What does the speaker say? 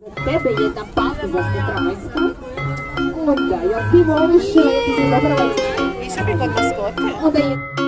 Tebe jedna partizanska trajska. Onda, jel ti voliš, ti si zapravo... Više bi kod maskote. Onda je...